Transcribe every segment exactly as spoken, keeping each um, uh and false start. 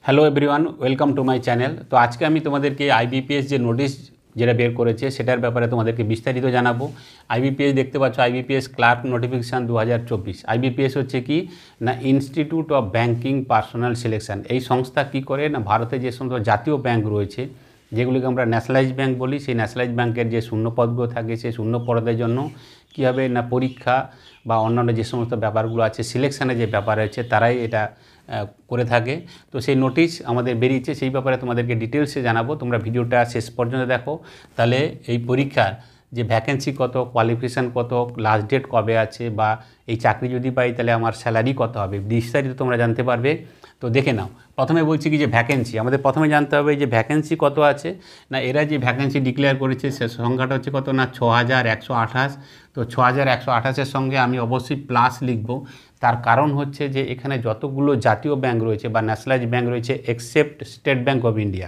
Hello everyone, welcome to my channel. তো আজকে আমি তোমাদেরকে আইবিপিএস যে নোটিশ যেটা বের করেছে সেটার ব্যাপারে তোমাদেরকে বিস্তারিত জানাবো। আইবিপিএস দেখতে পাচ্ছ, আইবিপিএস ক্লার্ক নোটিফিকেশান দু হাজার চব্বিশ। আইবিপিএস হচ্ছে কি না Institute of Banking Personnel Selection. এই সংস্থা কি করে না ভারতে যে সমস্ত জাতীয় ব্যাঙ্ক রয়েছে যেগুলিকে আমরা ন্যাশনালাইজ ব্যাঙ্ক বলি, সেই ন্যাশনালাইজ ব্যাঙ্কের যে শূন্যপদগুলো থাকে সেই শূন্যপদের জন্য কী হবে না পরীক্ষা বা অন্যান্য যে সমস্ত ব্যাপারগুলো আছে সিলেকশানের যে ব্যাপার আছে তারাই এটা করে থাকে। তো সেই নোটিশ আমাদের বেরিয়েছে, সেই ব্যাপারে তোমাদেরকে ডিটেলসে জানাবো। তোমরা ভিডিওটা শেষ পর্যন্ত দেখো, তাহলে এই পরীক্ষার যে ভ্যাকেন্সি কত, কোয়ালিফিকেশান কত, লাস্ট ডেট কবে আছে, বা এই চাকরি যদি পাই তাহলে আমার স্যালারি কত হবে, বিস্তারিত তোমরা জানতে পারবে। তো দেখে নাও, প্রথমে বলছি কি যে ভ্যাকেন্সি আমাদের প্রথমে জানতে হবে যে ভ্যাকেন্সি কত আছে। না এরা যে ভ্যাকেন্সি ডিক্লেয়ার করেছে সে সংখ্যাটা হচ্ছে কত না ছ হাজার একশো আঠাশ। তো ছ হাজার একশো আঠাশের সঙ্গে আমি অবশ্যই প্লাস লিখব। তার কারণ হচ্ছে যে এখানে যতগুলো জাতীয় ব্যাঙ্ক রয়েছে বা ন্যাশনালাইজ ব্যাঙ্ক রয়েছে except State Bank of India,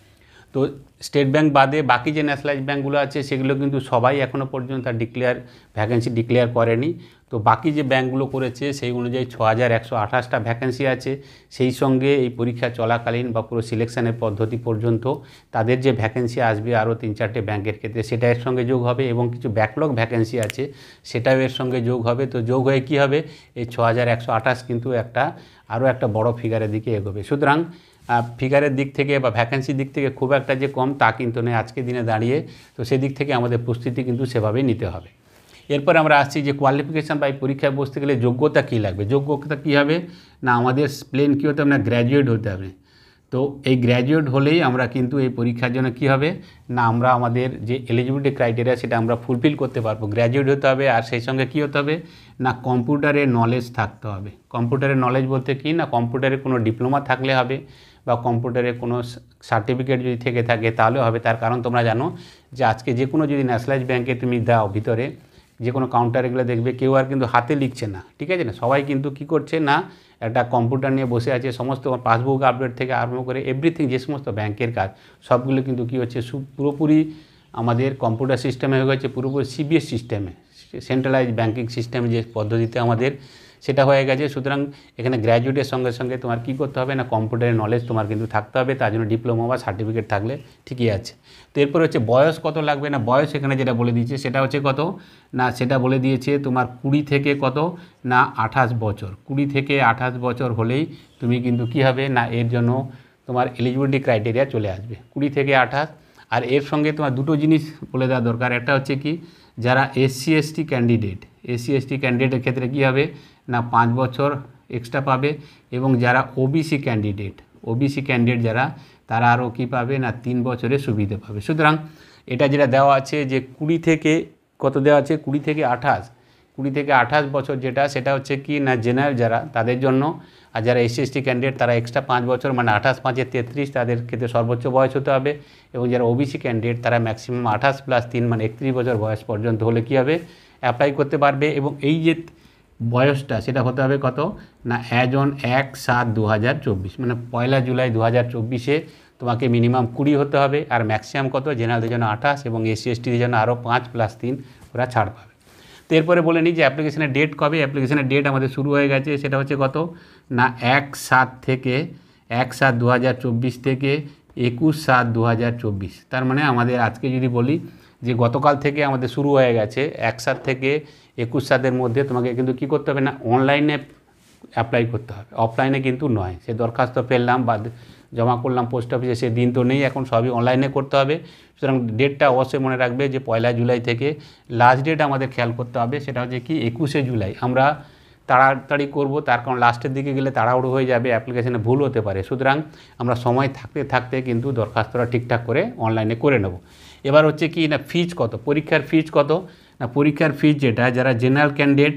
তো স্টেট ব্যাঙ্ক বাদে বাকি যে ন্যাশনালাইজ ব্যাঙ্কগুলো আছে সেগুলো কিন্তু সবাই এখনও পর্যন্ত তার ডিক্লেয়ার ভ্যাকেন্সি ডিক্লেয়ার করেনি। তো বাকি যে ব্যাঙ্কগুলো করেছে সেই অনুযায়ী ছ হাজার একশো আঠাশটা ভ্যাকেন্সি আছে। সেই সঙ্গে এই পরীক্ষা চলাকালীন বা পুরো সিলেকশানের পদ্ধতি পর্যন্ত তাদের যে ভ্যাকেন্সি আসবে আরও তিন চারটে ব্যাঙ্কের ক্ষেত্রে সেটা এর সঙ্গে যোগ হবে, এবং কিছু ব্যাকলগ ভ্যাকেন্সি আছে সেটাও এর সঙ্গে যোগ হবে। তো যোগ হয়ে কী হবে, এই ছ হাজার একশো আঠাশ কিন্তু একটা আরও একটা বড় ফিগারের দিকে এগোবে। সুতরাং ফিগারের দিক থেকে বা ভ্যাকেন্সির দিক থেকে খুব একটা যে কম তা কিন্তু নয় আজকের দিনে দাঁড়িয়ে। তো সেদিক থেকে আমাদের প্রস্তুতি কিন্তু সেভাবেই নিতে হবে। এরপর আমরা আসছি যে কোয়ালিফিকেশান বা এই পরীক্ষায় বসতে গেলে যোগ্যতা কী লাগবে। যোগ্যতা কী হবে না আমাদের প্লেন কী হতে হবে না গ্র্যাজুয়েট হতে হবে। তো এই গ্র্যাজুয়েট হলেই আমরা কিন্তু এই পরীক্ষার জন্য কী হবে না আমরা আমাদের যে এলিজিবিলিটি ক্রাইটেরিয়া সেটা আমরা ফুলফিল করতে পারবো। গ্র্যাজুয়েট হতে হবে, আর সেই সঙ্গে কী হতে হবে না কম্পিউটারের নলেজ থাকতে হবে। কম্পিউটারের নলেজ বলতে কি না কম্পিউটারে কোনো ডিপ্লোমা থাকলে হবে বা কম্পিউটারে কোনো সার্টিফিকেট যদি থেকে থাকে তাহলে হবে। তার কারণ তোমরা জানো যে আজকে যে কোনো যদি ন্যাশনালাইজ ব্যাঙ্কে তুমি দাও ভিতরে যে কোনো কাউন্টার এগুলো দেখবে কেউ আর কিন্তু হাতে লিখছে না, ঠিক আছে না, সবাই কিন্তু কি করছে না একটা কম্পিউটার নিয়ে বসে আছে। সমস্ত পাসবুক আপডেট থেকে আরম্ভ করে এভরিথিং যে সমস্ত ব্যাংকের কাজ সবগুলো কিন্তু কী হচ্ছে পুরোপুরি আমাদের কম্পিউটার সিস্টেমে হয়ে গেছে, পুরোপুরি সিবিএস সিস্টেমে সেন্ট্রালাইজ ব্যাঙ্কিং সিস্টেমে যে পদ্ধতিতে আমাদের সেটা হয়ে গেছে। সুতরাং এখানে গ্র্যাজুয়েটের সঙ্গে সঙ্গে তোমার কী করতে হবে না কম্পিউটারের নলেজ তোমার কিন্তু থাকতে হবে, তার জন্য ডিপ্লোমা বা সার্টিফিকেট থাকলে ঠিকই আছে। তো এরপর হচ্ছে বয়স কত লাগবে না বয়স এখানে যেটা বলে দিয়েছে সেটা হচ্ছে কত না সেটা বলে দিয়েছে তোমার কুড়ি থেকে কত না আঠাশ বছর। কুড়ি থেকে আঠাশ বছর হলেই তুমি কিন্তু কী হবে না এর জন্য তোমার এলিজিবিলিটি ক্রাইটেরিয়া চলে আসবে কুড়ি থেকে আঠাশ। আর এর সঙ্গে তোমার দুটো জিনিস বলে দেওয়া দরকার। একটা হচ্ছে কি যারা SC ST candidate SC ST ক্যান্ডিডেটের ক্ষেত্রে কী হবে না পাঁচ বছর এক্সট্রা পাবে, এবং যারা ওবিসি ক্যান্ডিডেট ওবিসি ক্যান্ডিডেট যারা তারা আরও কী পাবে না তিন বছরের সুবিধা পাবে। সুতরাং এটা যেটা দেওয়া আছে যে কুড়ি থেকে কত দেওয়া আছে কুড়ি থেকে আঠাশ কুড়ি থেকে আঠাশ বছর যেটা সেটা হচ্ছে কি না জেনারেল যারা তাদের জন্য, আর যারা এসসি এসটি ক্যান্ডিডেট তারা এক্সট্রা পাঁচ বছর মানে আঠাশ পাঁচে তেত্রিশ তাদের ক্ষেত্রে সর্বোচ্চ বয়স হতে হবে, এবং যারা ওবিসি ক্যান্ডিডেট তারা ম্যাক্সিমাম আঠাশ প্লাস তিন মানে একত্রিশ বছর বয়স পর্যন্ত হলে কী হবে অ্যাপ্লাই করতে পারবে। এবং এই যে বয়সটা সেটা হতে হবে কত না অ্যাজ অন এক সাত দু হাজার চব্বিশ মানে পয়লা জুলাই দু হাজার চব্বিশে তোমাকে মিনিমাম কুড়ি হতে হবে, আর ম্যাক্সিমাম কত জেনারেলদের জন্য আঠাশ এবং এসসি এসটিদের জন্য আরও পাঁচ প্লাস তিন ওরা ছাড় পাবে। তো এরপরে বলে নিই যে অ্যাপ্লিকেশনের ডেট কবে। অ্যাপ্লিকেশনের ডেট আমাদের শুরু হয়ে গেছে, সেটা হচ্ছে কত না এক সাত থেকে এক সাত দু হাজার চব্বিশ থেকে একুশ সাত দু হাজার চব্বিশ। তার মানে আমাদের আজকে যদি বলি যে গতকাল থেকে আমাদের শুরু হয়ে গেছে এক সাত থেকে একুশ সাতের মধ্যে তোমাকে কিন্তু কী করতে হবে না অনলাইনে অ্যাপ্লাই করতে হবে, অফলাইনে কিন্তু নয়। সে দরখাস্ত ফেললাম বা জমা করলাম পোস্ট অফিসে সে দিন তো নেই, এখন সবই অনলাইনে করতে হবে। সুতরাং ডেটটা অবশ্যই মনে রাখবে যে পয়লা জুলাই থেকে লাস্ট ডেট আমাদের খেয়াল করতে হবে সেটা হচ্ছে কি একুশে জুলাই। আমরা তাড়াতাড়ি করব তার কারণ লাস্টের দিকে গেলে তাড়াহুড়ো হয়ে যাবে, অ্যাপ্লিকেশনে ভুল হতে পারে। সুতরাং আমরা সময় থাকতে থাকতে কিন্তু দরখাস্তটা ঠিকঠাক করে অনলাইনে করে নেব। এবার হচ্ছে কি না ফিজ কত, পরীক্ষার ফিজ কত না পরীক্ষার ফিজ যেটা যারা জেনারেল ক্যান্ডিডেট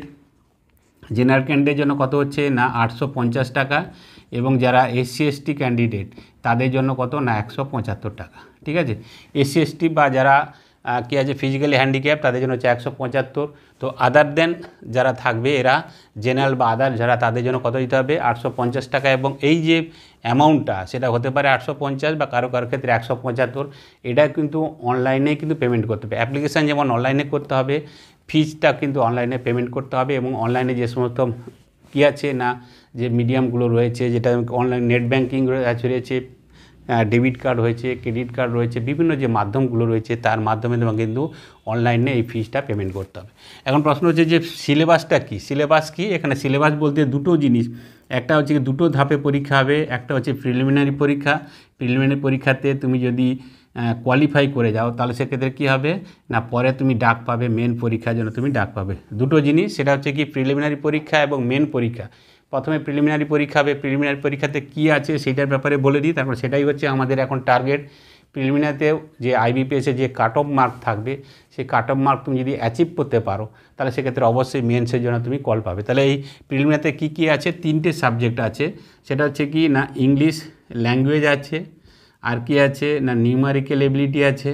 জেনারেল ক্যান্ডিডেটের জন্য কত হচ্ছে না আটশো পঞ্চাশ টাকা, এবং যারা এসসি এসটি ক্যান্ডিডেট তাদের জন্য কত না একশো পঁচাত্তর টাকা, ঠিক আছে। এসসি এসটি বা যারা কী আছে ফিজিক্যালি হ্যান্ডিক্যাপ তাদের জন্য হচ্ছে একশো পঁচাত্তর। তো আদার দেন যারা থাকবে এরা জেনারেল বা আদার যারা তাদের জন্য কত দিতে হবে আটশো পঞ্চাশ টাকা, এবং এই যে অ্যামাউন্টটা সেটা হতে পারে আটশো পঞ্চাশ বা কারো কারো ক্ষেত্রে একশো পঁচাত্তর। এটা কিন্তু অনলাইনে কিন্তু পেমেন্ট করতে হবে। অ্যাপ্লিকেশান যেমন অনলাইনে করতে হবে ফিজটা কিন্তু অনলাইনে পেমেন্ট করতে হবে, এবং অনলাইনে যে সমস্ত কী আছে না যে মিডিয়ামগুলো রয়েছে, যেটা অনলাইন নেট ব্যাঙ্কিং রয়েছে, ডেবিট কার্ড রয়েছে, ক্রেডিট কার্ড রয়েছে, বিভিন্ন যে মাধ্যমগুলো রয়েছে তার মাধ্যমে তোমাকে কিন্তু অনলাইনে এই ফিজটা পেমেন্ট করতে হবে। এখন প্রশ্ন হচ্ছে যে সিলেবাসটা কী? সিলেবাস কী? এখানে সিলেবাস বলতে দুটো জিনিস, একটা হচ্ছে দুটো ধাপে পরীক্ষা হবে। একটা হচ্ছে প্রিলিমিনারি পরীক্ষা। প্রিলিমিনারি পরীক্ষাতে তুমি যদি কোয়ালিফাই করে যাও তাহলে সেক্ষেত্রে কী হবে না, পরে তুমি ডাক পাবে, মেন পরীক্ষার জন্য তুমি ডাক পাবে। দুটো জিনিস, সেটা হচ্ছে কি প্রিলিমিনারি পরীক্ষা এবং মেন পরীক্ষা। প্রথমে প্রিলিমিনারি পরীক্ষা হবে, প্রিলিমিনারি পরীক্ষাতে কী আছে সেটার ব্যাপারে বলে দিই, তারপর সেটাই হচ্ছে আমাদের এখন টার্গেট। প্রিলিমিনারিতেও যে আইবিপিএসের যে কাট অফ মার্ক থাকবে, সেই কাট অফ মার্ক তুমি যদি অ্যাচিভ করতে পারো তাহলে সেক্ষেত্রে অবশ্যই মেন্সের জন্য তুমি কল পাবে। তাহলে এই প্রিলিমিনারিতে কী কী আছে, তিনটে সাবজেক্ট আছে। সেটা হচ্ছে কি না ইংলিশ ল্যাঙ্গুয়েজ আছে, আর কি আছে না নিউমারিক্যাল এবিলিটি আছে,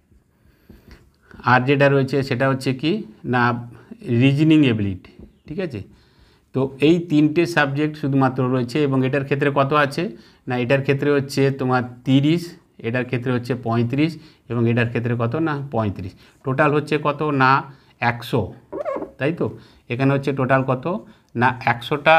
আর যেটা রয়েছে সেটা হচ্ছে কি না রিজনিং এবিলিটি। ঠিক আছে, তো এই তিনটে সাবজেক্ট শুধুমাত্র রয়েছে এবং এটার ক্ষেত্রে কত আছে না, এটার ক্ষেত্রে হচ্ছে তোমার তিরিশ, এটার ক্ষেত্রে হচ্ছে পঁয়ত্রিশ এবং এটার ক্ষেত্রে কত না পঁয়ত্রিশ। টোটাল হচ্ছে কত না একশো, তাই তো? এখানে হচ্ছে টোটাল কত না একশোটা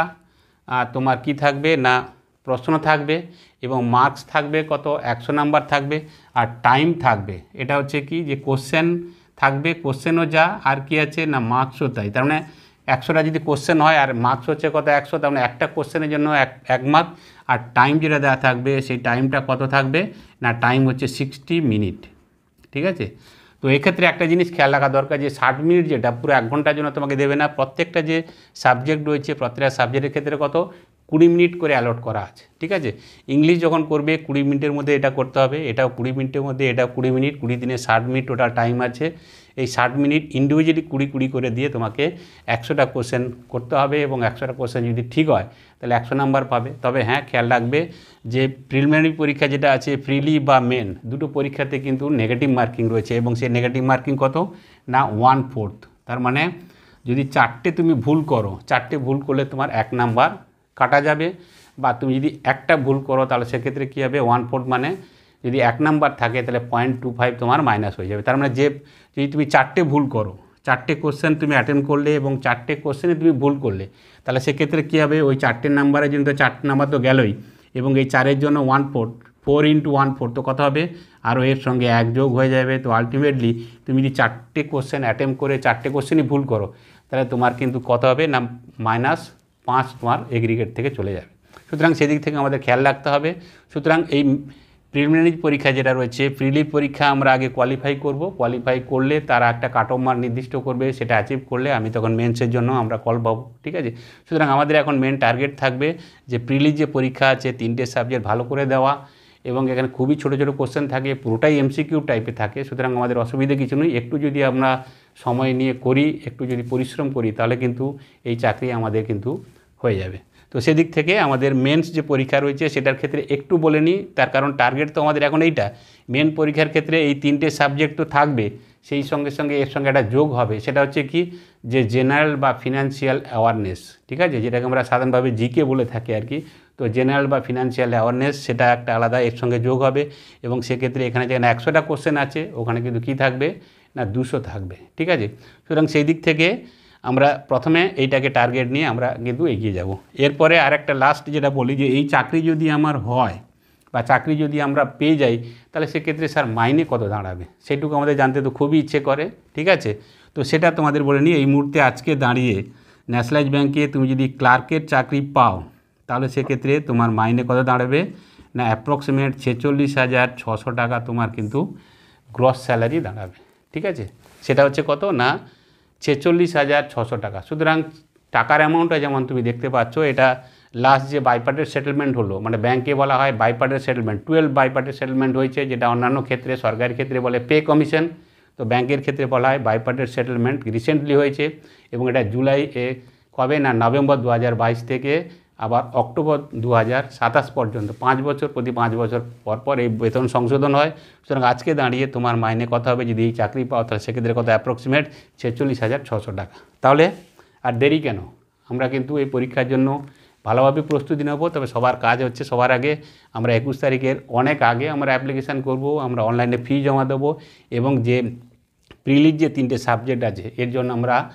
তোমার কি থাকবে না প্রশ্ন থাকবে এবং মার্কস থাকবে কত একশো নাম্বার থাকবে, আর টাইম থাকবে। এটা হচ্ছে কি যে কোশ্চেন থাকবে, কোশ্চেনও যা, আর কি আছে না মার্কসও তাই। তার মানে একশোটা যদি কোশ্চেন হয় আর মার্কস হচ্ছে কত একশো, তার মানে একটা কোশ্চেনের জন্য এক এক মার্ক। আর টাইম যেটা দেওয়া থাকবে সেই টাইমটা কত থাকবে না টাইম হচ্ছে সিক্সটি মিনিট। ঠিক আছে, তো এক্ষেত্রে একটা জিনিস খেয়াল রাখা দরকার যে ষাট মিনিট যেটা পুরো এক ঘন্টার জন্য তোমাকে দেবে না। প্রত্যেকটা যে সাবজেক্ট রয়েছে প্রত্যেকটা সাবজেক্টের ক্ষেত্রে কত কুড়ি মিনিট করে অ্যালট করা আছে। ঠিক আছে, ইংলিশ যখন করবে কুড়ি মিনিটের মধ্যে এটা করতে হবে, এটাও কুড়ি মিনিটের মধ্যে, এটাও কুড়ি মিনিট, কুড়ি দিনে ষাট মিনিট টোটাল টাইম আছে। এই ষাট মিনিট ইন্ডিভিজুয়ালি কুড়ি কুড়ি করে দিয়ে তোমাকে একশোটা কোশ্চেন করতে হবে এবং একশোটা কোশ্চেন যদি ঠিক হয় তাহলে একশো নাম্বার পাবে। তবে হ্যাঁ খেয়াল রাখবে যে প্রিলিমিনারি পরীক্ষা যেটা আছে প্রিলি বা মেন দুটো পরীক্ষাতে কিন্তু নেগেটিভ মার্কিং রয়েছে এবং সেই নেগেটিভ মার্কিং কত না ওয়ান ফোর্থ। তার মানে যদি চারটে তুমি ভুল করো, চারটে ভুল করলে তোমার এক নাম্বার কাটা যাবে, বা তুমি যদি একটা ভুল করো তাহলে সেক্ষেত্রে কী হবে ওয়ান ফোর্থ মানে যদি এক নাম্বার থাকে তাহলে পয়েন্ট টু ফাইভ তোমার মাইনাস হয়ে যাবে। তার মানে যে যদি তুমি চারটে ভুল করো, চারটে কোশ্চেন তুমি অ্যাটেন্ড করলে এবং চারটে কোশ্চেনে তুমি ভুল করলে তাহলে সেক্ষেত্রে কী হবে ওই চারটে নাম্বারের জন্য তো চারটে নাম্বার তো গেলই, এবং এই চারের জন্য one fourth, four into one fourth তো কত হবে আরও এর সঙ্গে এক যোগ হয়ে যাবে। তো আলটিমেটলি তুমি যদি চারটে কোশ্চেন অ্যাটেম্প করে চারটে কোশ্চেনই ভুল করো তাহলে তোমার কিন্তু কত হবে না মাইনাস পাঁচ তোমার এগ্রিগেট থেকে চলে যাবে। সুতরাং সেদিক থেকে আমাদের খেয়াল রাখতে হবে। সুতরাং এই প্রিলিমিনারি পরীক্ষা যেটা রয়েছে প্রিলির পরীক্ষা আমরা আগে কোয়ালিফাই করব, কোয়ালিফাই করলে তারা একটা কাট অফ মার্ক নির্দিষ্ট করবে, সেটা অ্যাচিভ করলে আমি তখন মেন্সের জন্য আমরা কল পাবো। ঠিক আছে, সুতরাং আমাদের এখন মেন টার্গেট থাকবে যে প্রিলির যে পরীক্ষা আছে তিনটে সাবজেক্ট ভালো করে দেওয়া, এবং এখানে খুবই ছোটো ছোটো কোশ্চেন থাকে, পুরোটাই এমসিকিউ টাইপে থাকে। সুতরাং আমাদের অসুবিধা কিছু নেই, একটু যদি আমরা সময় নিয়ে করি, একটু যদি পরিশ্রম করি তাহলে কিন্তু এই চাকরি আমাদের কিন্তু হয়ে যাবে। তো সেদিক থেকে আমাদের মেন্স যে পরীক্ষা রয়েছে সেটার ক্ষেত্রে একটু বলে নিই, তার কারণ টার্গেট তো আমাদের এখন এইটা। মেন পরীক্ষার ক্ষেত্রে এই তিনটে সাবজেক্ট তো থাকবে, সেই সঙ্গে সঙ্গে এর সঙ্গে একটা যোগ হবে, সেটা হচ্ছে কি যে জেনারেল বা ফিনান্সিয়াল অ্যাওয়ারনেস। ঠিক আছে, যেটাকে আমরা সাধারণভাবে জিকে বলে থাকি আর কি। তো জেনারেল বা ফিনান্সিয়াল অ্যাওয়ারনেস সেটা একটা আলাদা এর সঙ্গে যোগ হবে, এবং সেক্ষেত্রে এখানে যেখানে একশোটা কোশ্চেন আছে ওখানে কিন্তু কী থাকবে না দুশো থাকবে। ঠিক আছে, সুতরাং সেই দিক থেকে আমরা প্রথমে এইটাকে টার্গেট নিয়ে আমরা কিন্তু এগিয়ে যাব। এরপরে আর একটা লাস্ট যেটা বলি যে এই চাকরি যদি আমার হয় বা চাকরি যদি আমরা পেয়ে যাই তাহলে সেক্ষেত্রে স্যার মাইনে কত দাঁড়াবে সেটুকু আমাদের জানতে তো খুবই ইচ্ছে করে। ঠিক আছে, তো সেটা তোমাদের বলে নিই। এই মুহূর্তে আজকে দাঁড়িয়ে ন্যাশনালাইজ ব্যাঙ্কে তুমি যদি ক্লার্কের চাকরি পাও তাহলে সেক্ষেত্রে তোমার মাইনে কত দাঁড়াবে না অ্যাপ্রক্সিমেট ছেচল্লিশ হাজার ছশো টাকা তোমার কিন্তু গ্রস স্যালারি দাঁড়াবে। ঠিক আছে, সেটা হচ্ছে কত না ছেচল্লিশ হাজার ছশো টাকা। সুতরাং টাকার অ্যামাউন্টটা যেমন তুমি দেখতে পাচ্ছ, এটা লাস্ট যে বাইপার্টের সেটেলমেন্ট হলো, মানে ব্যাংকে বলা হয় বাইপার্টের সেটেলমেন্ট, টুয়েলভ বাইপার্টের সেটেলমেন্ট হয়েছে, যেটা অন্যান্য ক্ষেত্রে সরকারি ক্ষেত্রে বলে পে কমিশন, তো ব্যাংকের ক্ষেত্রে বলা হয় বাইপার্টের সেটেলমেন্ট রিসেন্টলি হয়েছে, এবং এটা জুলাই এ কবে না নভেম্বর দু হাজার বাইশ থেকে আবার অক্টোবর দু হাজার সাতাশ পর্যন্ত পাঁচ বছর প্রতি পাঁচ বছর পর পর এই বেতন সংশোধন হয়। সুতরাং আজকে দাঁড়িয়ে তোমার মাইনে কত হবে যদি এই চাকরি পাও তাহলে সেক্ষেত্রে কত অ্যাপ্রক্সিমেট ছেচল্লিশ হাজার ছশো টাকা। তাহলে আর দেরি কেন, আমরা কিন্তু এই পরীক্ষার জন্য ভালোভাবে প্রস্তুতি নেব। তবে সবার কাজ হচ্ছে সবার আগে আমরা একুশ তারিখের অনেক আগে আমরা অ্যাপ্লিকেশান করব, আমরা অনলাইনে ফি জমা দেবো, এবং যে প্রিলির যে তিনটে সাবজেক্ট আছে এর জন্য আমরা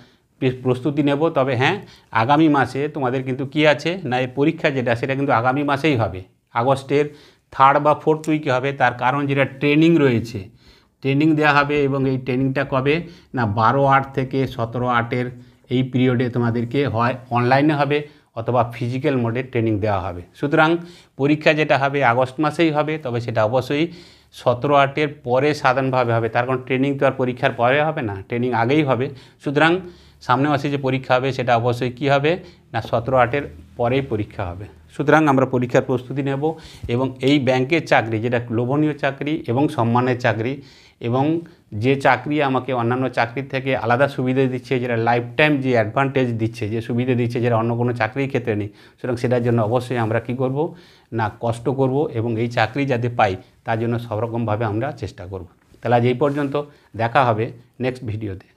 প্রস্তুতি নেব। তবে হ্যাঁ, আগামী মাসে তোমাদের কিন্তু কি আছে না, এই পরীক্ষা যেটা সেটা কিন্তু আগামী মাসেই হবে, আগস্টের থার্ড বা ফোর্থ উইকে হবে। তার কারণ যেটা ট্রেনিং রয়েছে, ট্রেনিং দেওয়া হবে এবং এই ট্রেনিংটা কবে না বারো আট থেকে সতেরো আটের এই পিরিয়ডে তোমাদেরকে হয় অনলাইনে হবে অথবা ফিজিক্যাল মোডে ট্রেনিং দেওয়া হবে। সুতরাং পরীক্ষা যেটা হবে আগস্ট মাসেই হবে, তবে সেটা অবশ্যই সতেরো আটের পরে সাধারণভাবে হবে। তার কারণ ট্রেনিং তো আর পরীক্ষার পরে হবে না, ট্রেনিং আগেই হবে। সুতরাং সামনে মাসে যে পরীক্ষা হবে সেটা অবশ্যই কী হবে না সতেরো আটের পরেই পরীক্ষা হবে। সুতরাং আমরা পরীক্ষার প্রস্তুতি নেব এবং এই ব্যাংকের চাকরি যেটা লোভনীয় চাকরি এবং সম্মানের চাকরি, এবং যে চাকরি আমাকে অন্যান্য চাকরির থেকে আলাদা সুবিধা দিচ্ছে, যেটা লাইফ টাইম যে অ্যাডভান্টেজ দিচ্ছে, যে সুবিধা দিচ্ছে যেটা অন্য কোনো চাকরির ক্ষেত্রে নেই। সুতরাং সেটার জন্য অবশ্যই আমরা কী করব না কষ্ট করব এবং এই চাকরি যাতে পাই তার জন্য সব রকমভাবে আমরা চেষ্টা করব। তাহলে আজ এই পর্যন্ত, দেখা হবে নেক্সট ভিডিওতে।